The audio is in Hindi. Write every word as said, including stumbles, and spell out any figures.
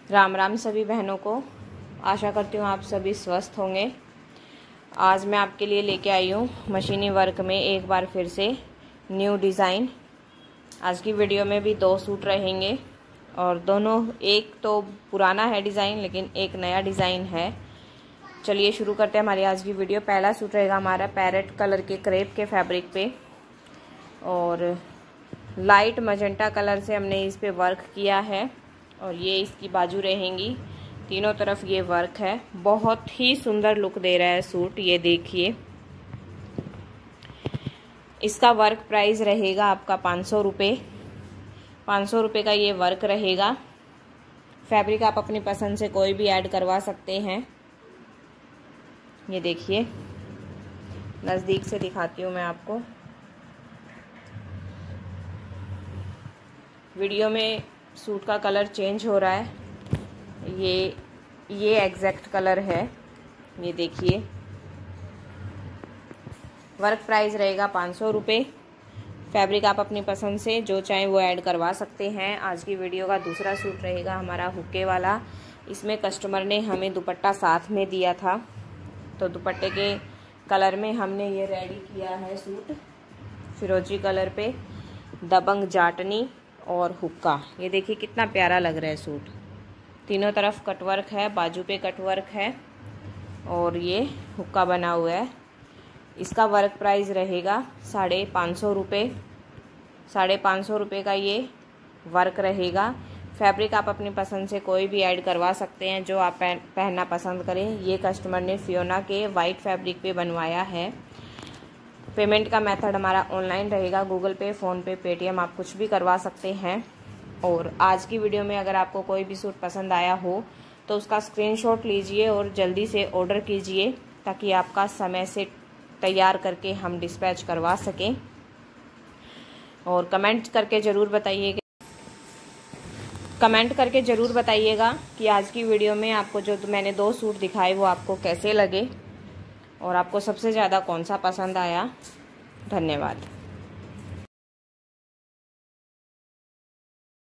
राम राम सभी बहनों को। आशा करती हूँ आप सभी स्वस्थ होंगे। आज मैं आपके लिए लेके आई हूँ मशीनी वर्क में एक बार फिर से न्यू डिज़ाइन। आज की वीडियो में भी दो सूट रहेंगे और दोनों, एक तो पुराना है डिज़ाइन लेकिन एक नया डिज़ाइन है। चलिए शुरू करते हैं हमारी आज की वीडियो। पहला सूट रहेगा हमारा पैरेट कलर के क्रेप के फैब्रिक पे और लाइट मजेंटा कलर से हमने इस पे वर्क किया है और ये इसकी बाजू रहेंगी। तीनों तरफ ये वर्क है, बहुत ही सुंदर लुक दे रहा है सूट। ये देखिए, इसका वर्क प्राइस रहेगा आपका पाँच सौ रुपये। पाँच सौ रुपये का ये वर्क रहेगा। फैब्रिक आप अपनी पसंद से कोई भी ऐड करवा सकते हैं। ये देखिए, नज़दीक से दिखाती हूँ मैं आपको। वीडियो में सूट का कलर चेंज हो रहा है। ये ये एग्जैक्ट कलर है। ये देखिए, वर्क प्राइस रहेगा पाँच सौ रुपये। फैब्रिक आप अपनी पसंद से जो चाहें वो ऐड करवा सकते हैं। आज की वीडियो का दूसरा सूट रहेगा हमारा हुक्के वाला। इसमें कस्टमर ने हमें दुपट्टा साथ में दिया था, तो दुपट्टे के कलर में हमने ये रेडी किया है सूट। फिरोजी कलर पे दबंग जाटनी और हुक्का। ये देखिए कितना प्यारा लग रहा है सूट। तीनों तरफ कटवर्क है, बाजू पे कटवर्क है और ये हुक्का बना हुआ है। इसका वर्क प्राइस रहेगा साढ़े पाँच सौ रुपये। साढ़े पाँच सौ रुपये का ये वर्क रहेगा। फैब्रिक आप अपनी पसंद से कोई भी ऐड करवा सकते हैं जो आप पहनना पसंद करें। ये कस्टमर ने फियोना के वाइट फैब्रिक पे बनवाया है। पेमेंट का मेथड हमारा ऑनलाइन रहेगा, गूगल पे, फ़ोन पे, पेटीएम, आप कुछ भी करवा सकते हैं। और आज की वीडियो में अगर आपको कोई भी सूट पसंद आया हो तो उसका स्क्रीनशॉट लीजिए और जल्दी से ऑर्डर कीजिए ताकि आपका समय से तैयार करके हम डिस्पैच करवा सकें। और कमेंट करके ज़रूर बताइएगा कमेंट करके ज़रूर बताइएगा कि आज की वीडियो में आपको जो मैंने दो सूट दिखाए वो आपको कैसे लगे और आपको सबसे ज़्यादा कौन सा पसंद आया। धन्यवाद।